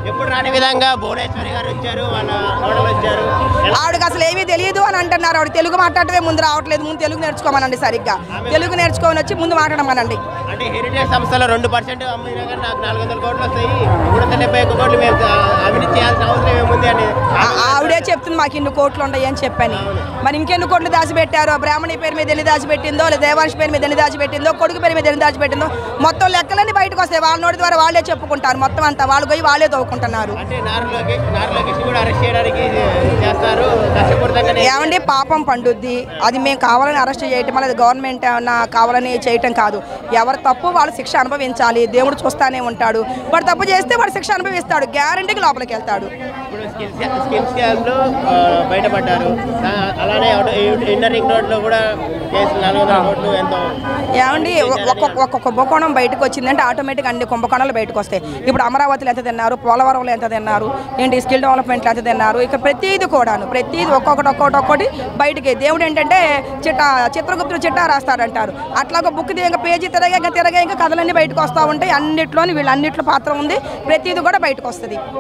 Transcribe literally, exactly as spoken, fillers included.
ఎప్పుడు రాని విధంగా భువనేశ్వరి గారు వచ్చారు, వాళ్ళ కోడలు వచ్చారు. ఆవిడకి అసలు ఏమీ తెలియదు అని అంటున్నారు. ఆవిడ తెలుగు మాట్లాడటమే ముందు రావట్లేదు. ముందు తెలుగు నేర్చుకోమనండి, సరిగ్గా తెలుగు నేర్చుకోమని వచ్చి ముందు మాట్లాడమనండి. అంటే హెరిటేజ్ సంస్థలో రెండు పర్సెంట్ అమ్మినా కానీ నాకు నాలుగు వందల కోట్లు వస్తాయి, మూడు వందల డెబ్బై ఒక్క కోట్లు మేము అవినీతి చేయాల్సిన అవసరం ఏముంది అని ఆవిడే చెప్తుంది. మాకు ఇన్ని కోట్లు ఉన్నాయి అని చెప్పని. మరి ఇంకెన్ని కోట్లు దాచిపెట్టారో, బ్రాహ్మణి పేరు మీద ఎన్ని దాచిపెట్టిందో, లేదా దేవాంశ్ పేరు మీద ఎన్ని దాచిపెట్టిందో, కొడుకు పేరు మీద ఎన్ని దాచిపెట్టిందో, మొత్తం లెక్కలన్నీ బయటకు వస్తాయి. వాళ్ళ నోటి ద్వారా వాళ్ళే చెప్పుకుంటారు. మొత్తం అంతా వాళ్ళు పోయి వాళ్ళే తవ్వుకుంటున్నారు. ఏమండి, పాపం పండుద్ది. అది మేము కావాలని అరెస్ట్ చేయటం, అది గవర్నమెంట్ ఏమన్నా కావాలని చేయటం కాదు. ఎవరు తప్పు వాళ్ళు శిక్ష అనుభవించాలి. దేవుడు చూస్తానే ఉంటాడు. వాడు తప్పు చేస్తే వాడు శిక్ష అనుభవిస్తాడు. గ్యారంటీకి లోపలికి వెళ్తాడు. బయటపడ్డారు. అలానే ఇన్నర్ రింగ్ రోడ్ లో కూడా ఏమండి, ఒక్కొక్క కుంభకోణం బయటకు వచ్చిందంటే ఆటోమేటిక్ అన్ని కుంభకోణాలు బయటకు వస్తాయి. ఇప్పుడు అమరావతిలో ఎంత తిన్నారు, పోలవరంలో ఎంత తిన్నారు, ఏంటి స్కిల్ డెవలప్మెంట్లో ఎంత తిన్నారు, ఇక ప్రతిదీ కూడాను ప్రతిదీ ఒక్కొక్కటి ఒక్కొక్కటి ఒక్కటి బయటికి. దేవుడు ఏంటంటే చిట్టా చిత్రగుప్తుడు చిట్టా రాస్తాడంటారు. అట్లా ఒక బుక్ ఇంకా పేజీ తిరగా ఇంకా తిరగా ఇంకా కథలన్నీ బయటకు వస్తూ ఉంటాయి. అన్నిట్లోని వీళ్ళు అన్నిట్లో పాత్ర ఉంది. ప్రతిదీ కూడా బయటకు వస్తుంది.